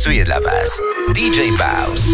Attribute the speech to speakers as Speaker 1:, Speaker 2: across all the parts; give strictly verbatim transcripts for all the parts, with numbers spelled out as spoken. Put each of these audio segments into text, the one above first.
Speaker 1: miksuje dla Was D J Baus.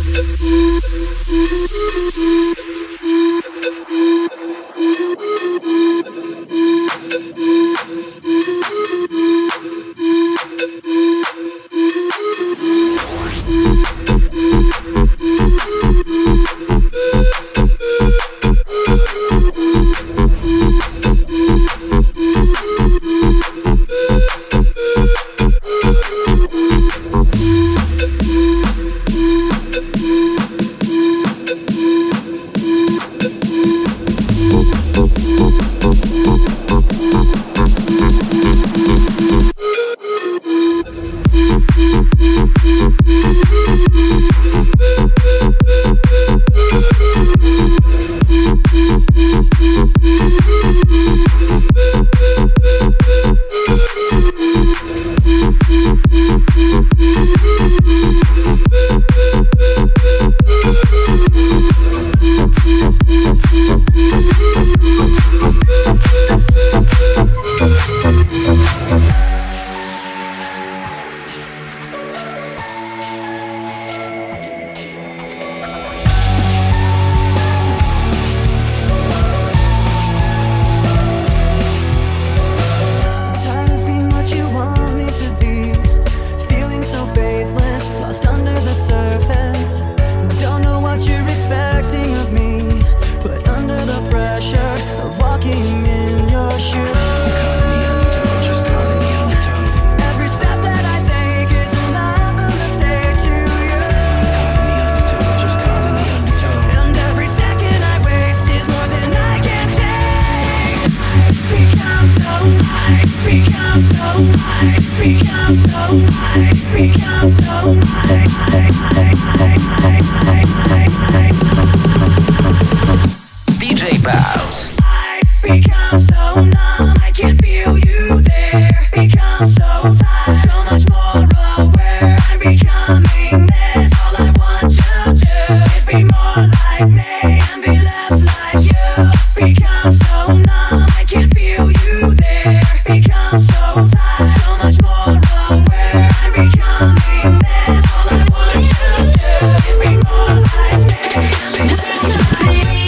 Speaker 1: D J Baus.
Speaker 2: Become so numb, I can't feel you there. Become so tired, so much more aware. I'm becoming this. All I want to do is be more like me and be less like you. Become so numb, I can't feel you there. Become so tired, so much more aware. I'm becoming this. All I want to do is be more like me and be less like you.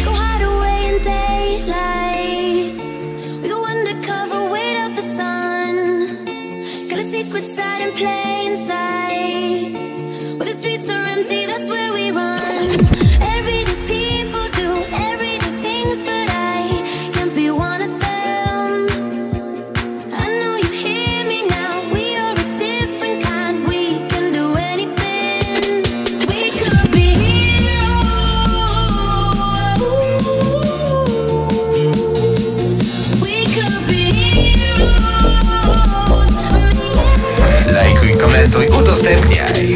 Speaker 3: Plain sight, where the streets are empty, that's where we run. Everyday people do everyday things, but I can't be one of them. I know you hear me now, we are a different kind. We can do anything. We could be heroes. We could be heroes.
Speaker 1: Lajkuj, komentuj, udostępniaj.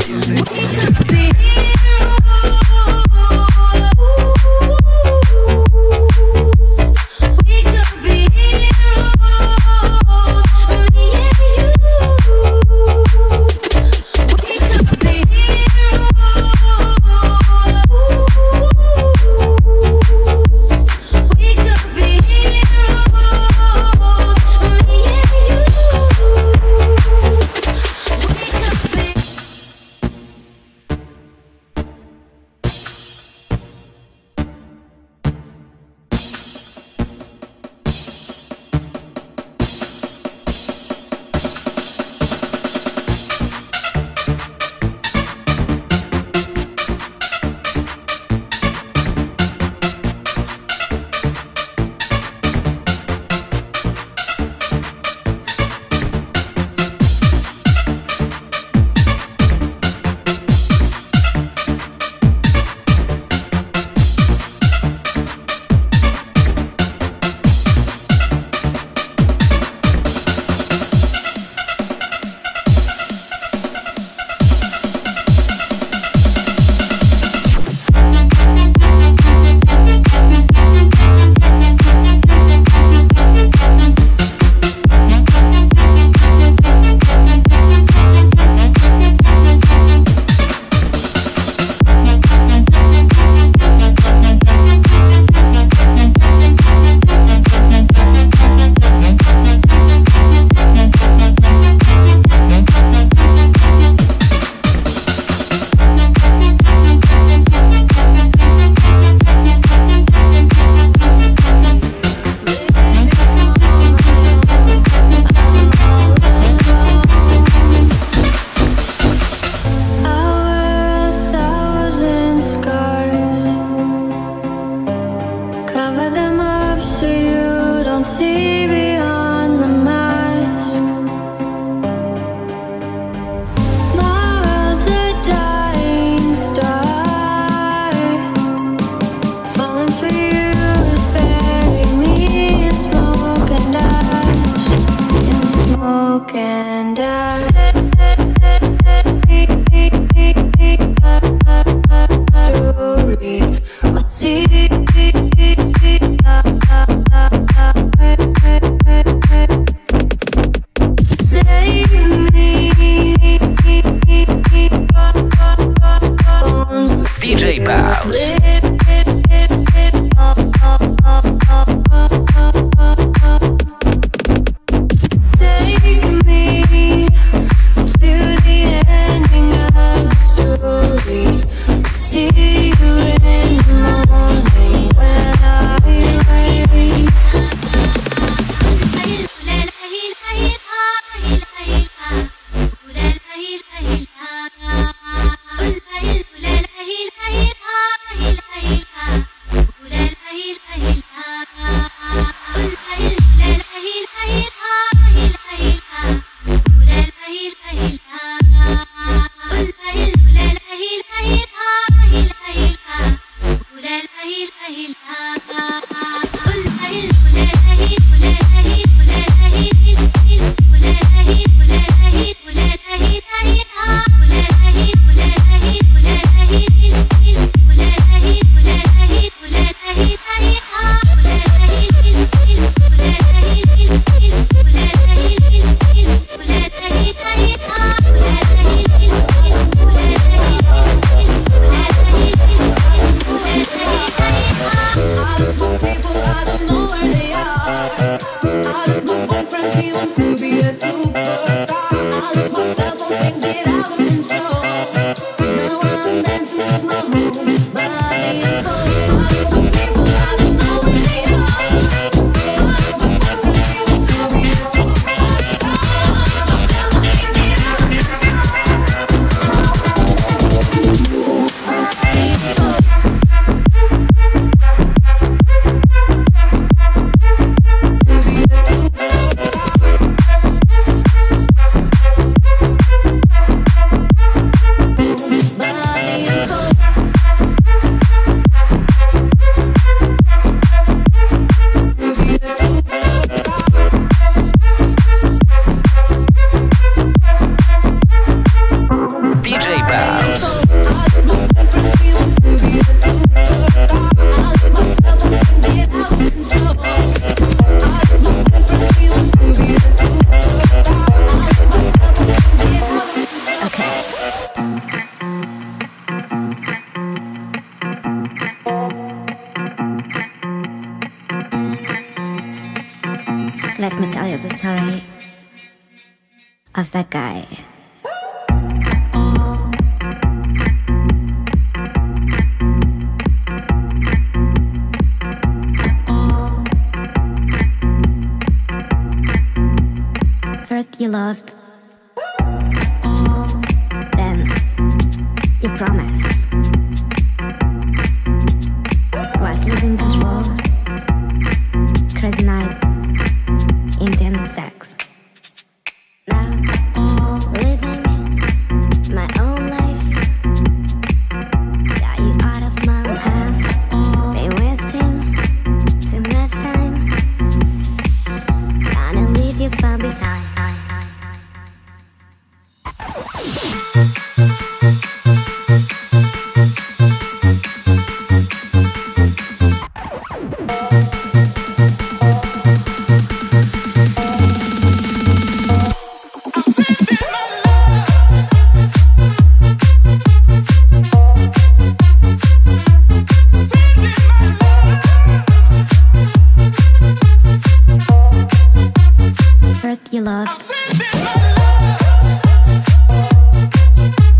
Speaker 3: and I story. What's it?
Speaker 1: D J Baus.
Speaker 4: Let me tell you the story of that guy. First you loved, then you promised, was losing control, crazy night, intense sex. Now, living my own life. Got you out of my path. Been wasting too much time. Gonna leave you far behind. First you loved,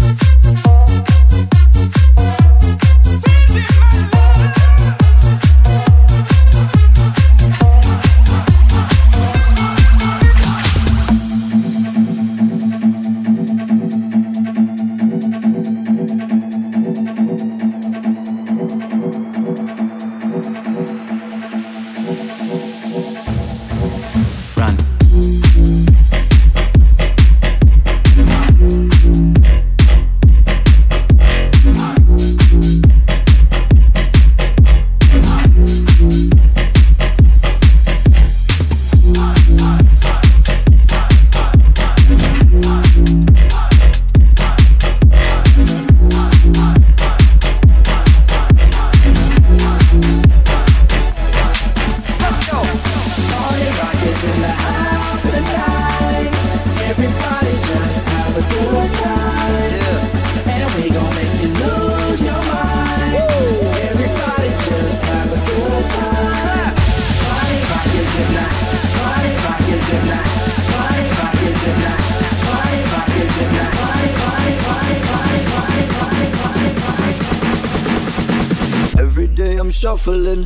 Speaker 5: I'm shuffling.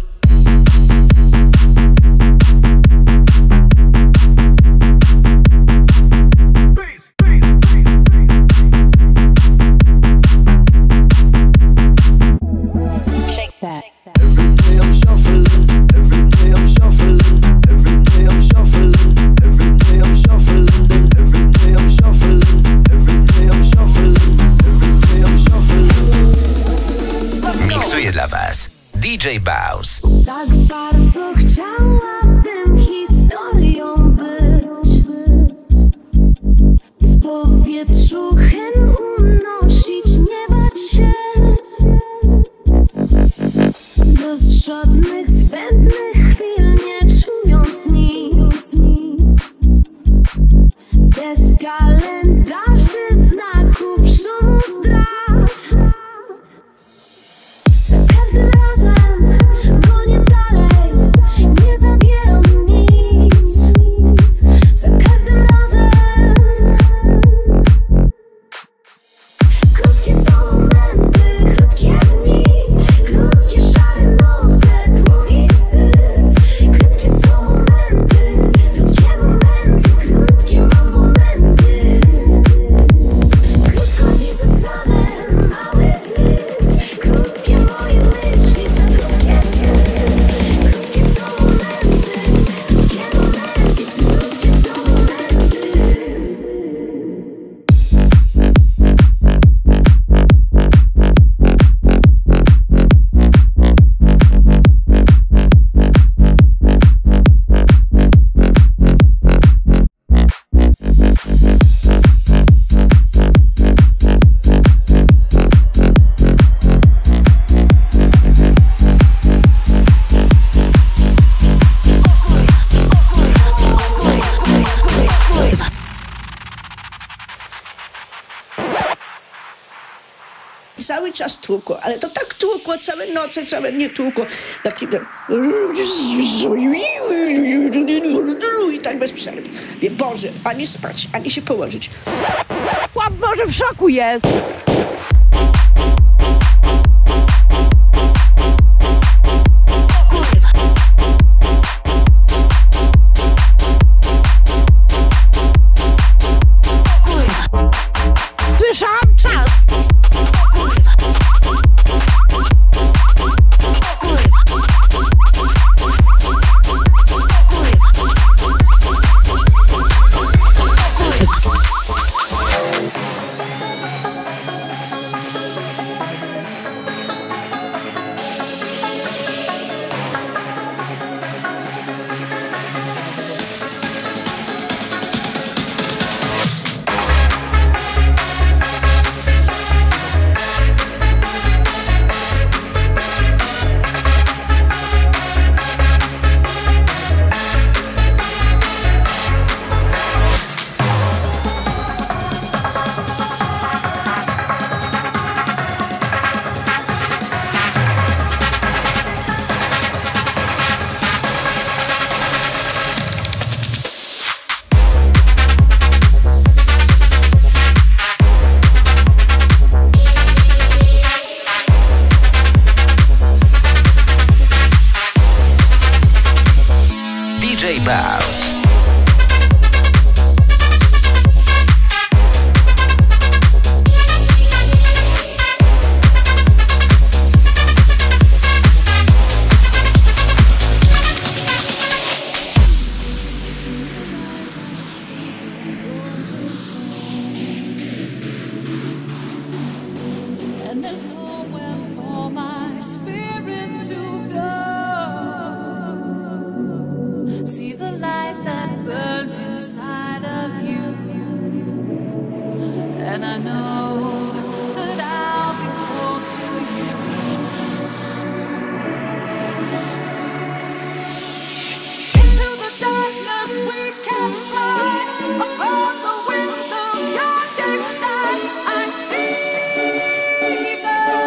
Speaker 1: D J Baus.
Speaker 3: Tak bardzo chciałabym historią być i w powietrzu hen unosić, nie bać się bez żadnych zbędnych chwil, nie czując nic, bez kalendarzy, znaków, szumu, zdrad. Za każdym razem gonię dalej, nie zabieram nic. Za każdym razem krótkie są momenty, krótkie dni, krótkie szare noce, długi wstyd. Krótkie są momenty, krótkie momenty, krótkie mam momenty. Krótko nie zostanę, mały wstyd. Krótkie moje myśli, za krótkie sny. Krótkie są momenty, krótkie momenty, krótkie są momenty.
Speaker 6: Cały czas tłukło, ale to tak tłukło, całe noce, całe dnie tłukło. Taki i tak bez przerwy. Wie, Boże, ani spać, ani się położyć.
Speaker 7: Chłop może w szoku jest. Słyszałam czas.
Speaker 1: D J Baus.
Speaker 2: And there's nowhere for my spirit to go. See the light that burns inside of you, and I know that I'll be close to you. Into the darkness we can fly, upon the wings of your desire. I see them.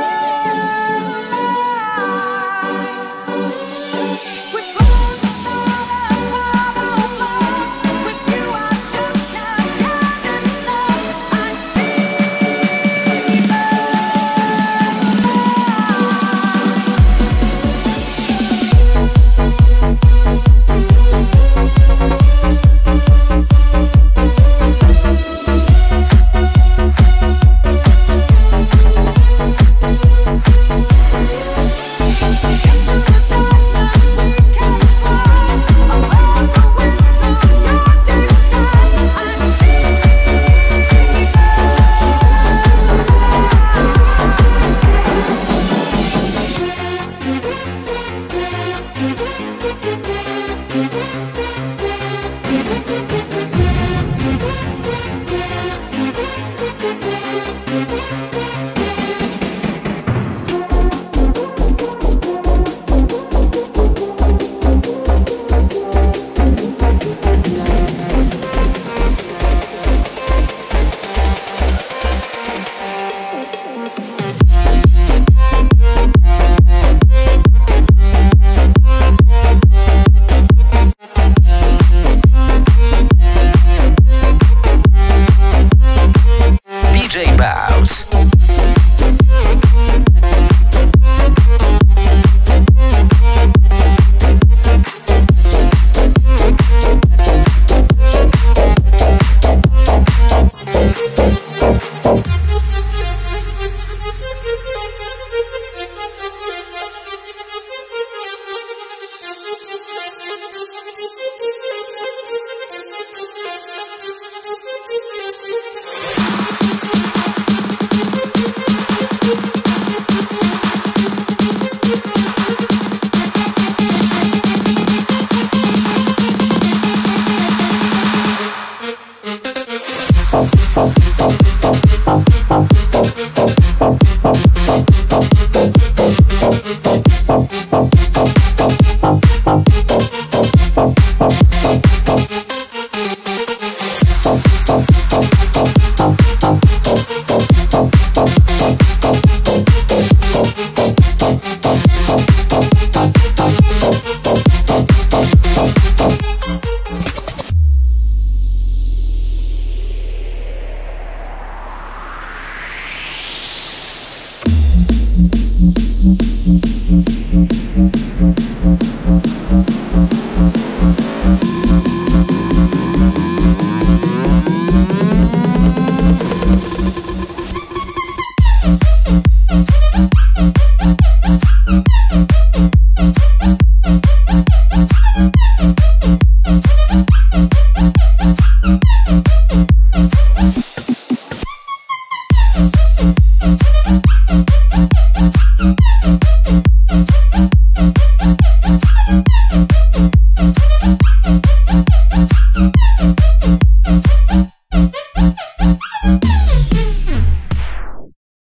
Speaker 2: We'll be right back.